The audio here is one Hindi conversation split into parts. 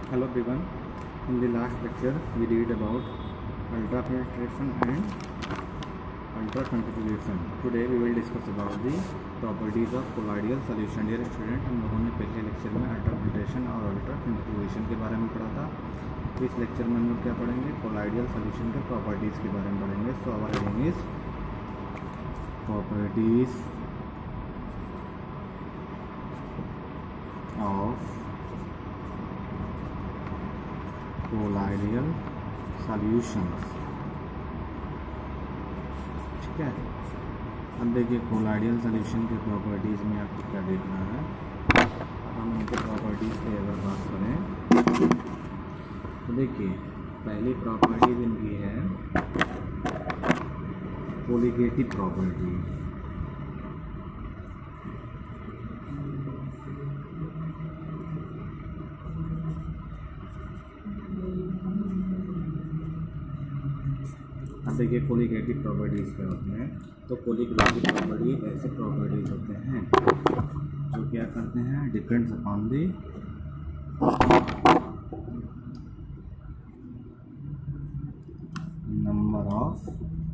Hello everyone. In the last lecture we read about ultrafiltration and ultracentrifugation. Today we will discuss about the properties of colloidal solution. Dear student, हम लोगों ने पहले लेक्चर में अल्ट्राफिल्ट्रेशन और अल्ट्रासेंट्रिफ्यूगेशन के बारे में पढ़ा था। इस लेक्चर में हम लोग क्या पढ़ेंगे? colloidal solution के प्रॉपर्टीज़ के बारे में पढ़ेंगे. So our heading is properties of colloidal solutions. ठीक है. अब देखिए colloidal solution के प्रॉपर्टीज़ में आपको क्या देखना है. हम उनके प्रॉपर्टीज़ पे अगर बात करें तो देखिए पहली प्रॉपर्टीज़ इनकी है कोलिगेटिव प्रॉपर्टी. अब देखिए कोलिगेटिव प्रॉपर्टीज़ क्या होते हैं. तो कोलिगेटिव प्रॉपर्टी ऐसे प्रॉपर्टीज़ होते हैं जो क्या करते हैं, depends upon the number of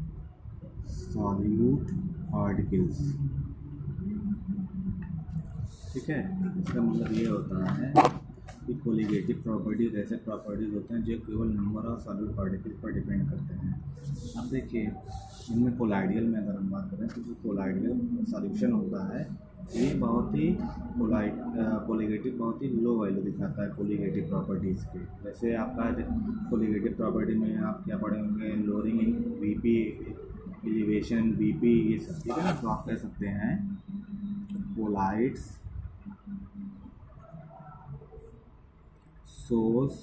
solute particles. ठीक है. इसका मतलब ये होता है कि कोलिगेटिव प्रॉपर्टीज ऐसे प्रॉपर्टीज होते हैं जो केवल नंबर ऑफ सॉल्यूट पार्टिकल पर डिपेंड करते हैं. अब देखिए इनमें कोलाइडियल में अगर हम बात करें तो जो कोलाइडियल सॉल्यूशन होता है ये बहुत ही कोलिगेटिव बहुत ही लो वैल्यू दिखाता है कोलिगेटिव प्रॉपर्टीज़ के. जैसे आपका कोलिगेटिव प्रॉपर्टी में आप क्या पढ़े होंगे, lowering in VP, elevation BP, ये सब. ठीक है ना. तो आप कह सकते हैं colloids shows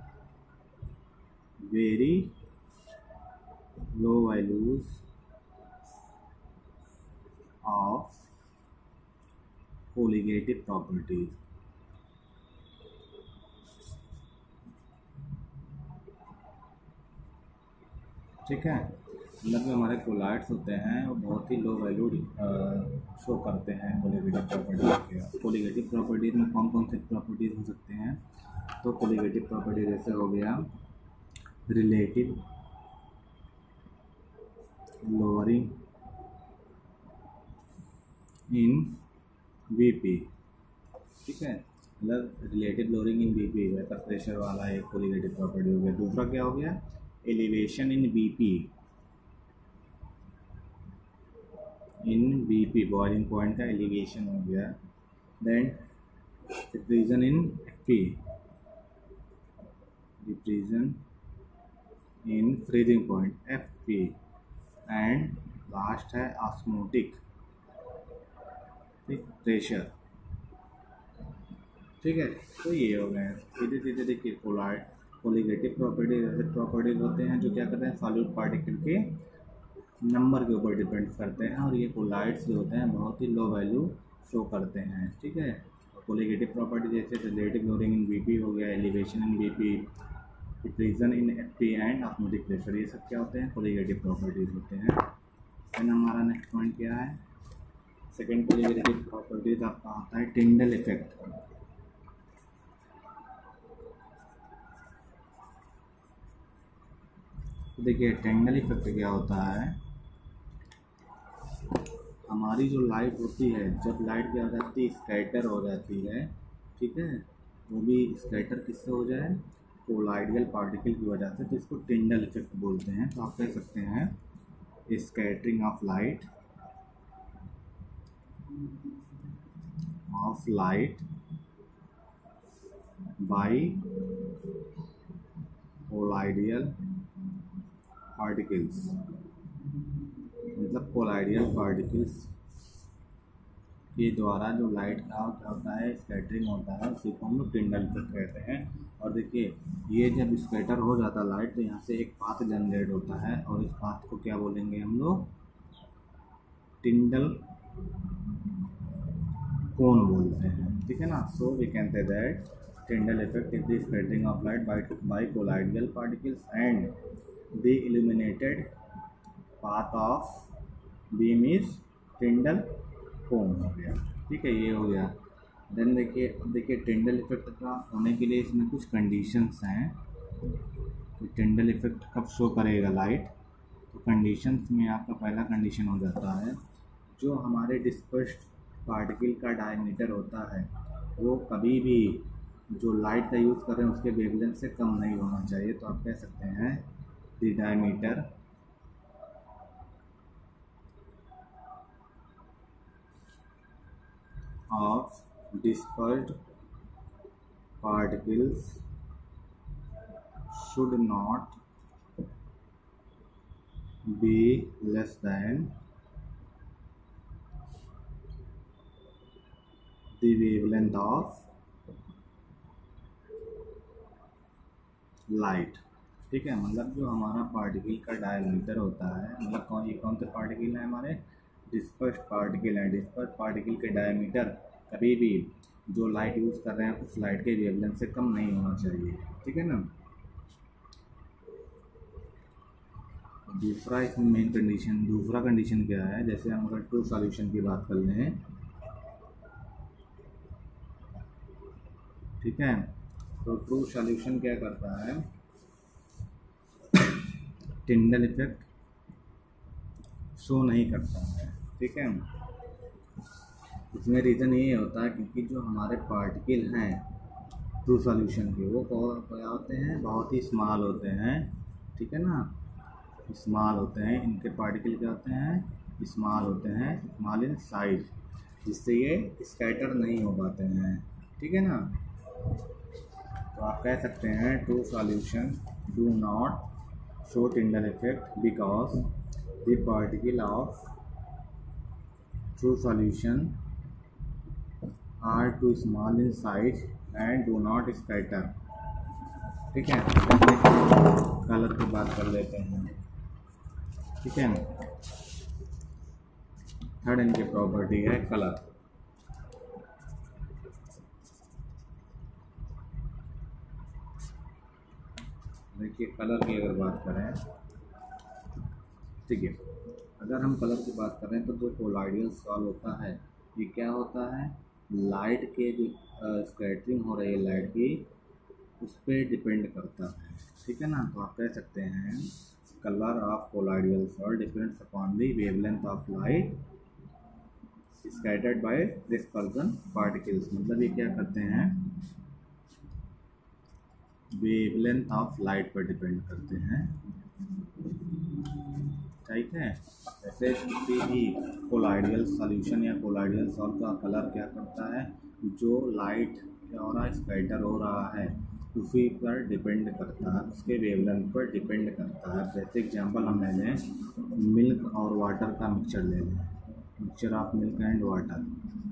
very low values of colligative properties. ठीक है. मतलब जो हमारे कोलाइड्स होते हैं वो बहुत ही लो वैल्यू शो करते हैं कोलिगेटिव प्रॉपर्टीज के. कोलिगेटिव प्रॉपर्टीज में कौन कौन से प्रॉपर्टीज हो सकते हैं? तो कोलिगेटिव प्रॉपर्टी जैसे हो गया रिलेटिव लोअरिंग इन बीपी. ठीक है. मतलब relative lowering in BP vapour pressure वाला एक कोलिगेटिव प्रॉपर्टी हो गया. दूसरा क्या हो गया? Elevation in BP, in BP boiling point का एलिवेशन हो गया. Then diffusion in FP, diffusion in freezing point FP. And last है ऑस्मोटिक प्रेशर. ठीक है. तो ये हो गए. सीधे सीधे देखिए कोलिगेटिव प्रॉपर्टीज ऐसे प्रॉपर्टीज होते हैं जो क्या करते हैं, सॉल्यूट पार्टिकल के नंबर के ऊपर डिपेंड करते हैं. और ये कोलाइड्स जो होते हैं बहुत ही लो वैल्यू शो करते हैं. ठीक है. कोलिगेटिव प्रॉपर्टी जैसे रिलेटिव लोअरिंग इन बीपी हो गया, elevation in BP, diffusion in FP and osmotic pressure, ये सब क्या होते हैं, कोलिगेटिव प्रॉपर्टीज होते हैं. देन हमारा नेक्स्ट पॉइंट क्या है? सेकेंड कोलिगेटिव प्रॉपर्टीज आपका आता है टिंडल इफेक्ट. तो देखिए टिंडल इफेक्ट क्या होता है, हमारी जो लाइट होती है, जब लाइट क्या हो जाती है, स्कैटर हो जाती है. ठीक है. वो भी स्कैटर किससे हो जाए, कोलाइडियल पार्टिकल की वजह से. तो इसको टिंडल इफेक्ट बोलते हैं. तो आप कह सकते हैं scattering of light by colloidal particles. मतलब कोलाइडियल पार्टिकल्स के द्वारा जो लाइट का क्या होता है, स्कैटरिंग होता है, उसी को हम लोग टिंडल इफेक्ट कहते हैं. और देखिए ये जब स्कैटर हो जाता है लाइट तो यहाँ से एक पाथ जनरेट होता है और इस पाथ को क्या बोलेंगे हम लोग, टिंडल कोन बोलते हैं. ठीक है ना. So we can say that Tyndall effect is the scattering of light by colloidal particles and the illuminated path of beam is Tyndall cone हो गया. ठीक है. ये हो गया. देन देखिए टिंडल इफेक्ट का होने के लिए इसमें कुछ कंडीशंस हैं। तो टिंडल इफेक्ट कब शो करेगा लाइट, तो कंडीशंस में आपका पहला कंडीशन हो जाता है, जो हमारे डिस्पर्स्ड पार्टिकल का डायमीटर होता है वो कभी भी जो लाइट का यूज़ कर रहे हैं उसके वेवलेंथ से कम नहीं होना चाहिए। तो आप कह सकते हैं the diameter of dispersed particles should not be less than the wavelength of light. ठीक है, मतलब जो हमारा पार्टिकल का डायमीटर होता है, मतलब कौन से पार्टिकल है हमारे, डिस्पर्स्ड पार्टिकल है। डिस्पर्स्ड पार्टिकल के डायमीटर कभी भी जो लाइट यूज़ कर रहे हैं उस लाइट के वेवलेंथ से कम नहीं होना चाहिए। ठीक है ना। दूसरा इसमें मेन कंडीशन, दूसरा कंडीशन क्या है, जैसे हम अगर ट्रू सॉल्यूशन की बात कर लें, ठीक है, तो ट्रू सॉल्यूशन क्या करता है, टिंडल इफेक्ट शो नहीं करता है। ठीक है, इसमें रीज़न ये होता है क्योंकि जो हमारे पार्टिकल हैं ट्रू सॉल्यूशन के वो क्या होते हैं, बहुत ही स्मॉल होते हैं। ठीक है ना, स्मॉल होते हैं, इनके पार्टिकल क्या होते हैं, स्मॉल होते हैं, स्मॉल इन साइज, जिससे ये स्कैटर नहीं हो पाते हैं। ठीक है ना। तो आप कह सकते हैं true solution do not show Tyndall effect because the particle of true solution are too small in size and do not scatter. ठीक है, कलर की बात कर लेते हैं। ठीक है, थर्ड इनकी प्रॉपर्टी है कलर। देखिए कलर की अगर बात करें, ठीक है, अगर हम कलर की बात करें तो जो कोलाइडल सॉल्व होता है ये क्या होता है, लाइट के जो स्कैटरिंग हो रही है लाइट की उस पर डिपेंड करता है। ठीक है ना। तो आप कह सकते हैं colour of colloidal sol depends upon the wavelength of light scattered by dispersion particles. मतलब ये क्या करते हैं, वेवलेंथ ऑफ लाइट पर डिपेंड करते हैं। ठीक है, जैसे किसी भी कोलाइडल सॉल्यूशन या कोलाइडल सॉल्व का कलर क्या करता है, जो लाइट क्या हो रहा है, स्कैटर हो रहा है, उसी पर डिपेंड करता है, उसके वेवलेंथ पर डिपेंड करता है। जैसे एग्जांपल हम ले लें, मिल्क और वाटर का मिक्सचर ले लें, mixture of milk and water.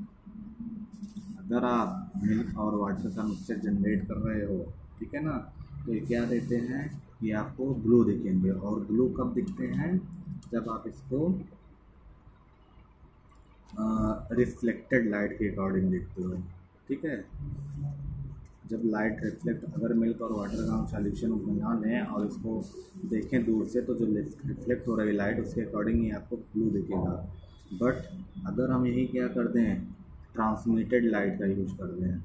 अगर आप मिल्क और वाटर का मिक्सचर जनरेट कर रहे हो, ठीक है ना, तो ये क्या देते हैं, ये आपको ब्लू दिखेंगे। और ब्लू कब दिखते हैं, जब आप इसको रिफ्लेक्टेड लाइट के अकॉर्डिंग देखते हो। ठीक है, जब लाइट रिफ्लेक्ट, अगर मिल्क और वाटर का हम सॉल्यूशन बना लें और इसको देखें दूर से, तो जो रिफ्लेक्ट हो रही लाइट उसके अकॉर्डिंग ही आपको ब्लू दिखेगा। बट अगर हम यही क्या कर दें, ट्रांसमिटेड लाइट का यूज कर दें,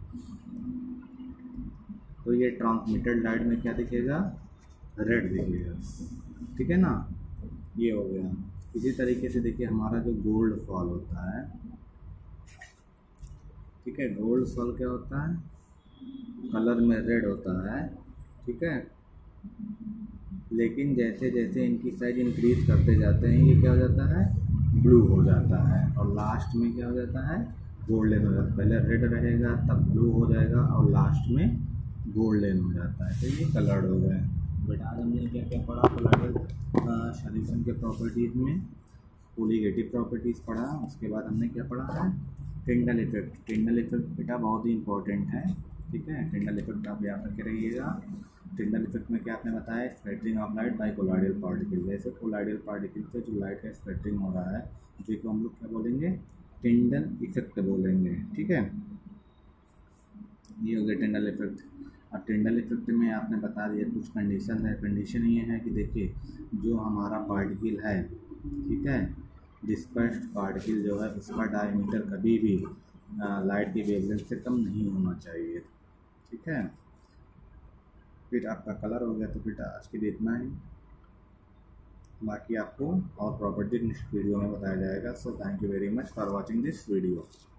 तो ये ट्रांसमिटेड लाइट में क्या दिखेगा, रेड दिखेगा। ठीक है ना, ये हो गया। इसी तरीके से देखिए हमारा जो गोल्ड फॉल होता है, ठीक है, गोल्ड फॉल क्या होता है, कलर में रेड होता है। ठीक है, लेकिन जैसे जैसे इनकी साइज इंक्रीज करते जाते हैं ये क्या हो जाता है, ब्लू हो जाता है, और लास्ट में क्या हो जाता है, गोल्डन हो जाता है। पहले रेड रहेगा तब ब्लू हो जाएगा और लास्ट में गोल्डन हो जाता है। तो ये कलर्ड हो गए। बेटा आज हमने क्या क्या पढ़ा, कोलाइडल सॉल्यूशन के प्रॉपर्टीज़ में कोलिगेटिव प्रॉपर्टीज़ पढ़ा। उसके बाद हमने क्या पढ़ा है, टिंडल इफेक्ट। टिंडल इफेक्ट बेटा बहुत ही इंपॉर्टेंट है। ठीक है, टिंडल इफेक्ट आप याद रखे रहिएगा। टिंडल इफेक्ट में क्या आपने बताया, scattering of light by colloidal particle. जैसे कोलाइडल पार्टिकल से जो लाइट का स्कैटरिंग हो रहा है उसी को हम लोग क्या बोलेंगे, टिंडल इफेक्ट बोलेंगे। ठीक है, ये हो गया टिंडल इफेक्ट। अब टिंडल इफेक्ट में आपने बता दिया कुछ कंडीशन है। कंडीशन ये है कि देखिए जो हमारा पार्टिकल है, ठीक है, डिस्पर्स्ड पार्टिकल जो है उसका डायमीटर कभी भी लाइट की वेवलेंथ से कम नहीं होना चाहिए। ठीक है, फिर आपका कलर हो गया। तो फिर आज के लिए इतना ही, बाकी आपको और प्रॉपर्टी नेक्स्ट वीडियो में बताया जाएगा। So thank you very much for watching this video.